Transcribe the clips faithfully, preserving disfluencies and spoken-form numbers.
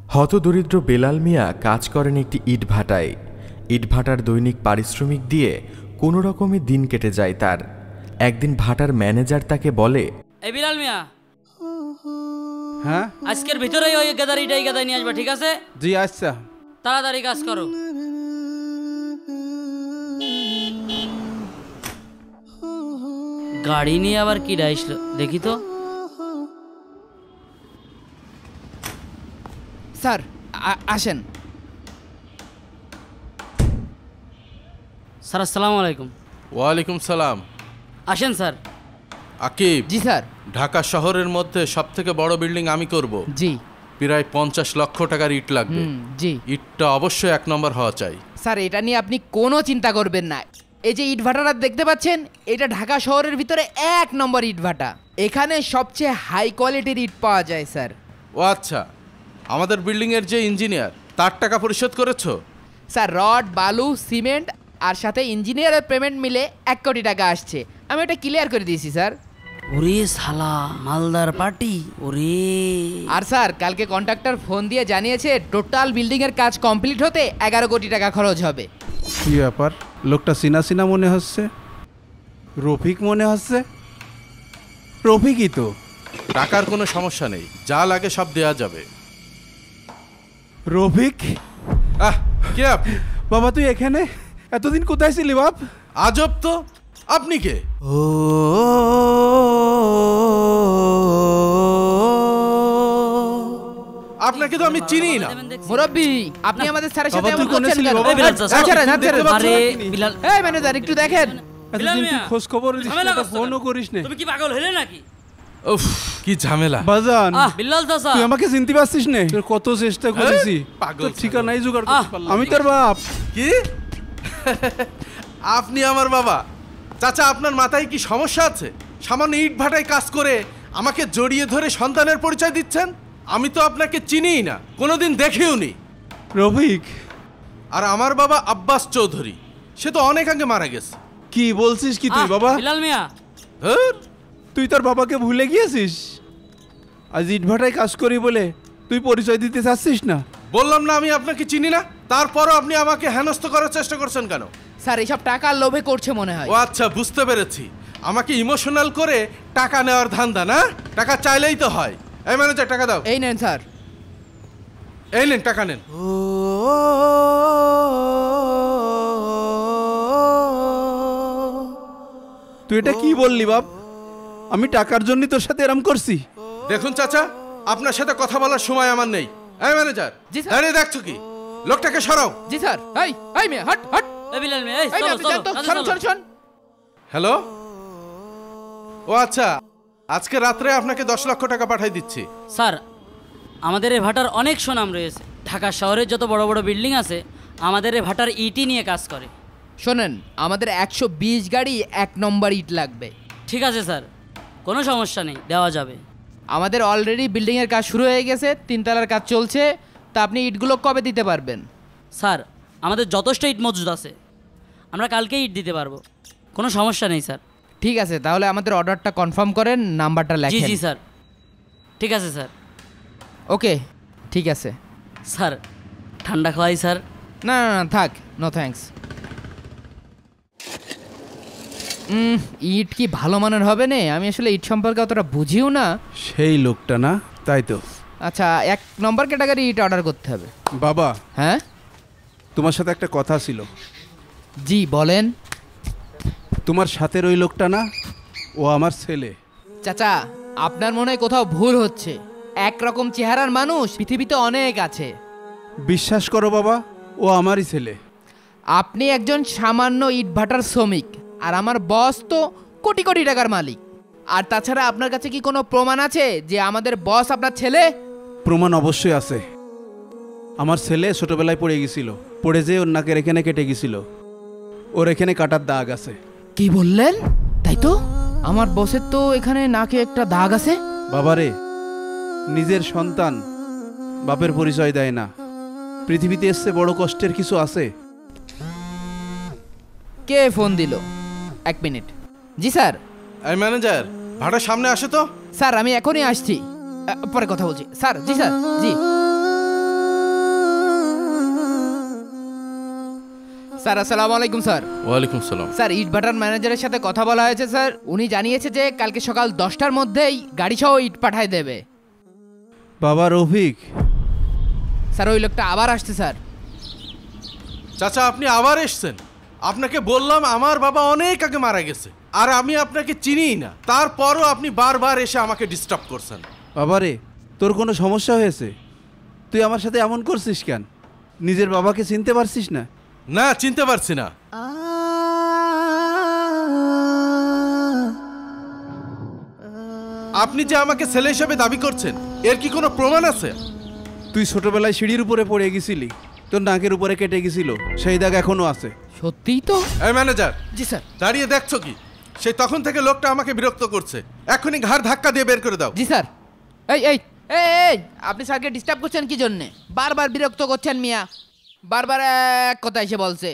হতদরিদ্র বেলাল মিয়া কাজ করেন একটি ইটভাটায়। ইটভাটার দৈনিক পারিশ্রমিক দিয়ে কোনো রকমে দিন কেটে যায় তার। একদিন ভাটার ম্যানেজার তাকে বলে, এই বেলাল মিয়া, হ্যাঁ আজকের ভিতরেই ওই গাদারিটা এই গাদায় নিয়ে আসবা, ঠিক আছে? জি আচ্ছা। তাড়াতাড়ি কাজ করো। গাড়ি নিয়ে আবার কি ডাইসলো দেখি তো। স্যার আসেন। স্যার আসসালামু আলাইকুম। ওয়ালাইকুম সালাম। আসেন স্যার। আকিব, জি স্যার। ঢাকা শহরের মধ্যে সবথেকে বড় বিল্ডিং আমি করব। জি। প্রায় পঞ্চাশ লক্ষ টাকার ইট লাগবে। জি। ইটটা অবশ্যই এক নম্বর হওয়া চাই। স্যার এটা নিয়ে আপনি কোনো চিন্তা করবেন না। এই যে ইটভাটাটা দেখতে পাচ্ছেন, এটা ঢাকা শহরের ভিতরে এক নম্বর ইটভাটা। এখানে সবচেয়ে হাই কোয়ালিটির ইট পাওয়া যায় স্যার। ও আচ্ছা, আমাদের বিল্ডিংয়ের যে ইঞ্জিনিয়ার, তার টাকা পরিশোধ করেছো? স্যার রড, বালু, সিমেন্ট আর সাথে ইঞ্জিনিয়ারের পেমেন্ট মিলে এক কোটি টাকা আসছে। আমি এটা ক্লিয়ার করে দিয়েছি স্যার। ওরে শালা, মালদার পার্টি ওরে। আর স্যার কালকে কন্ট্রাক্টর ফোন দিয়ে জানিয়েছে টোটাল বিল্ডিং এর কাজ কমপ্লিট হতে এগারো কোটি টাকা খরচ হবে। কি ব্যাপার, লোকটা চিনা চিনা মনে হচ্ছে। রফিক মনে হচ্ছে। রফিকই তো। টাকার কোনো সমস্যা নেই, যা লাগে সব দেয়া যাবে। রফিক? আহ, কে আপনি? বাবা তুই এখানে? এতদিন কোথায় ছিলি বাপ? আজব তো, আপনি কে? ও আপনাকে তো আমি চিনি না। মুরব্বি, আপনি আমাদের স্যারের সাথে বাবা, তুই এমন কোনে করছেন ছিলি কেন? বাবা? এই বিলাল স্যার, আরে, ছাড়েন, হাত ছাড়েন। আরে বিলাল, এই ম্যানেজার একটু দেখেন। এতদিন তুই খোঁজ খবর দিস না, একটা ফোনও করিস না। তুমি কি পাগল হলে নাকি? উফ, কি ঝামেলা। বাজান, আহ বিলাল চাচা, তুই আমাকে চিনতে পারছিস না? তোর কত চেষ্টা করেছি, পাগল তোর ঠিকানাই জোগাড় আহ, করতে পারলাম। আমি তোর বাপ। কি? আপনি আমার বাবা? চাচা, আপনার মাথায় কি সমস্যা আছে? সামান্য ইট ভাটায় কাজ করে আমাকে জড়িয়ে ধরে সন্তানের পরিচয় দিচ্ছেন? আমি তো আপনাকে চিনিই না, কোনোদিন দেখিও নি। রফিক? আর আমার বাবা আব্বাস চৌধুরী, সে তো অনেক আগে মারা গেছে। কি বলছিস কি তুই বাবা? বিলাল মিয়া, ধুর, তুই তোর বাবাকে ভুলে গিয়েছিস? আজ ইটভাটায় কাজ করি বলে তুই পরিচয় দিতে চাচ্ছিস না? বললাম না আমি আপনাকে চিনি না, তারপরও আপনি আমাকে হেনস্থ করার চেষ্টা করছেন কেন? স্যার এসব টাকার লোভে করছে মনে হয়। ও আচ্ছা, বুঝতে পেরেছি। আমাকে ইমোশনাল করে টাকা নেওয়ার ধান্দা না? টাকা চাইলেই তো হয়। এই ম্যানেজার, টাকা দাও। এই নেন স্যার। এই নেন, টাকা নেন। তুই এটা কি বললি বাপ? আমি টাকার জন্য তোর সাথে এরম করছি? দেখুন চাচা, আপনার সাথে কথা বলার সময় আমার নেই। এই ম্যানেজার, জি স্যার। দাঁড়িয়ে দেখছো কি? লোকটাকে সরাও। জি স্যার। এই এই মেয়ে হাট হাট। এই বিলাল মিয়া, এই এই চলো মেয়ে চলো, জান তো, কাজে শোন চলো। শোন শোন। হ্যালো, ও আচ্ছা, আজকে রাত্রে আপনাকে দশ লক্ষ টাকা পাঠিয়ে দিচ্ছি। স্যার, আমাদের এই ভাটার অনেক সুনাম রয়েছে। ঢাকা শহরের যত বড় বড় বিল্ডিং আছে, আমাদের এই ভাটার ইটই নিয়ে কাজ করে। শোনেন, আমাদের একশো বিশ গাড়ি এক নম্বর ইট লাগবে। ঠিক আছে স্যার, কোনো সমস্যা নেই, দেওয়া যাবে। আমাদের অলরেডি বিল্ডিংয়ের কাজ শুরু হয়ে গেছে, তিনতলার কাজ চলছে। তা আপনি ইটগুলো কবে দিতে পারবেন? স্যার, আমাদের যথেষ্ট ইট মজুদ আছে, আমরা কালকেই ইট দিতে পারবো, কোনো সমস্যা নেই স্যার। ঠিক আছে, তাহলে আমাদের অর্ডারটা কনফার্ম করেন, নাম্বারটা জি লেখেন। জি স্যার, ঠিক আছে স্যার। ওকে, ঠিক আছে। স্যার, ঠান্ডা খাওয়াই স্যার? না না না, থাক, নো থ্যাঙ্কস। হুম, ইট কি ভালো মানের হবে না? আমি আসলে ইট সম্পর্কে অতটা বুঝিও না। সেই লোকটা না? তাই তো। আচ্ছা, এক নম্বর ক্যাটাগরি ইট অর্ডার করতে হবে। বাবা, হ্যাঁ তোমার সাথে একটা কথা ছিল। জি বলেন। তোমার সাথে ওই লোকটা না, ও আমার ছেলে। চাচা, আপনার মনে হয় কোথাও ভুল হচ্ছে। একরকম চেহারার মানুষ পৃথিবীতে অনেক আছে। বিশ্বাস করো বাবা, ও আমারই ছেলে। আপনি একজন সামান্য ইটভাটার শ্রমিক, আর আমার বস তো কোটি কোটি টাকার মালিক। আর তাছাড়া আপনার কাছে কি কোনো প্রমাণ আছে যে আমাদের বস আপনার ছেলে? প্রমাণ অবশ্যই আছে। আমার ছেলে ছোটবেলায় পড়ে গেছিল, পড়ে যেয়ে ওর নাকের এখানে কেটে গেছিল, ওর এখানে কাটার দাগ আছে। কি বললেন? তাই তো, আমার বসের তো এখানে নাকে একটা দাগ আছে। বাবারে, নিজের সন্তান বাপের পরিচয় দেয় না। পৃথিবীতে এসছে বড় কষ্টের কিছু আছে? কে ফোন দিল? এক মিনিট। জি স্যার। এই ম্যানেজার, ভাটার সামনে আসে তো। স্যার আমি এখনই আসছি, আ, পরে কথা বলছি স্যার। জি স্যার, জি। স্যার আসসালামু আলাইকুম স্যার। ওয়ালাইকুম সালাম। স্যার ইটভাটার ম্যানেজারের সাথে কথা বলা হয়েছে স্যার। উনি জানিয়েছে যে কালকে সকাল দশটার মধ্যেই গাড়ি সহ ইট পাঠায় দেবে। বাবা রফিক, স্যার ওই লোকটা আবার আসছে স্যার। চাচা আপনি আবার এসছেন? আপনাকে বললাম আমার বাবা অনেক আগে মারা গেছে, আর আমি আপনাকে চিনিই না, তারপরও আপনি বারবার এসে আমাকে ডিস্টার্ব করছেন। বাবা রে, তোর কোনো সমস্যা হয়েছে? তুই আমার সাথে এমন করছিস কেন? নিজের বাবাকে চিনতে পারছিস না? না, চিনতে পারছি না। আপনি যে আমাকে ছেলে হিসেবে দাবি করছেন, এর কি কোনো প্রমাণ আছে? তুই ছোটবেলায় সিঁড়ির উপরে পড়ে গেছিলি, তোর নাকের উপরে কেটে গেছিল, সেই দাগ এখনো আছে। সত্যিই তো? এই ম্যানেজার, জি স্যার। দাঁড়িয়ে দেখছো কি? সেই তখন থেকে লোকটা আমাকে বিরক্ত করছে, এখনই ঘাড় ধাক্কা দিয়ে বের করে দাও। জি স্যার। এই এই এই এই আপনি স্যারকে ডিস্টার্ব করছেন কি জন্যে? বারবার বিরক্ত করছেন মিয়া, বারবার এক কথা এসে বলছে।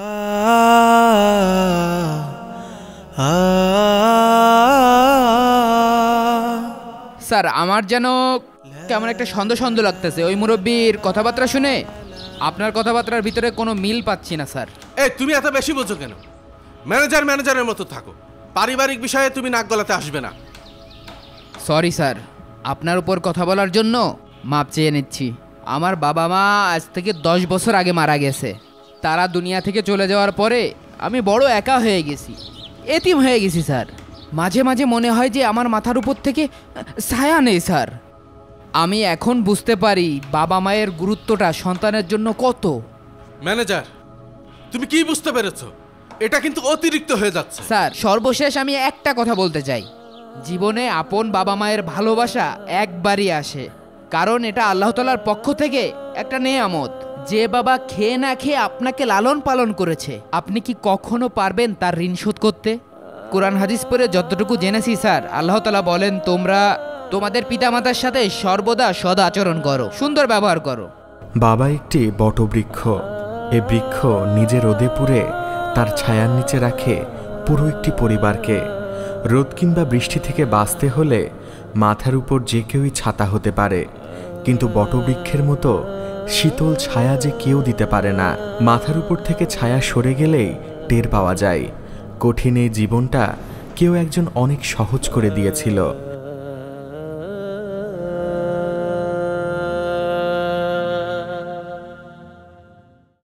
স্যার আমার যেন কেমন একটা সন্দেহ সন্দেহ লাগতেছে ওই মুরব্বীর কথাবার্তা শুনে। আপনার কথাবার্তার ভিতরে কোনো মিল পাচ্ছি না স্যার। এই তুমি এত বেশি বোঝো কেন? ম্যানেজার ম্যানেজারের মতো থাকো, পারিবারিক বিষয়ে তুমি নাক গলাতে আসবে না। সরি স্যার, আপনার উপর কথা বলার জন্য মাপ চেয়ে নিচ্ছি। আমার বাবা মা আজ থেকে দশ বছর আগে মারা গেছে। তারা দুনিয়া থেকে চলে যাওয়ার পরে আমি বড় একা হয়ে গেছি, এতিম হয়ে গেছি স্যার। মাঝে মাঝে মনে হয় যে আমার মাথার উপর থেকে ছায়া নেই স্যার। আমি এখন বুঝতে পারি বাবা মায়ের গুরুত্বটা সন্তানের জন্য কত। ম্যানেজার, তুমি কি বুঝতে পেরেছো? এটা কিন্তু অতিরিক্ত হয়ে যাচ্ছে। স্যার সর্বশেষ আমি একটা কথা বলতে চাই, জীবনে আপন বাবা মায়ের ভালোবাসা একবারই আসে, কারণ এটা আল্লাহ তাআলার পক্ষ থেকে একটা নেয়ামত। যে বাবা খেয়ে না খেয়ে আপনাকে লালন পালন করেছে, আপনি কি কখনো পারবেন তার ঋণ শোধ করতে? কোরআন হাদিস পড়ে যতটুকু জেনেছি স্যার, আল্লাহ তাআলা বলেন তোমরা তোমাদের পিতামাতার সাথে সর্বদা সদ আচরণ করো, সুন্দর ব্যবহার করো। বাবা একটি বটবৃক্ষ। এ বৃক্ষ নিজে রোদে পুড়ে তার ছায়ার নিচে রাখে পুরো একটি পরিবারকে। রোদ কিংবা বৃষ্টি থেকে বাঁচতে হলে মাথার উপর যে কেউই ছাতা হতে পারে, কিন্তু বটবৃক্ষের মতো শীতল ছায়া যে কেউ দিতে পারে না। মাথার উপর থেকে ছায়া সরে গেলেই টের পাওয়া যায়। কঠিন এই জীবনটা কেউ একজন অনেক সহজ করে দিয়েছিল।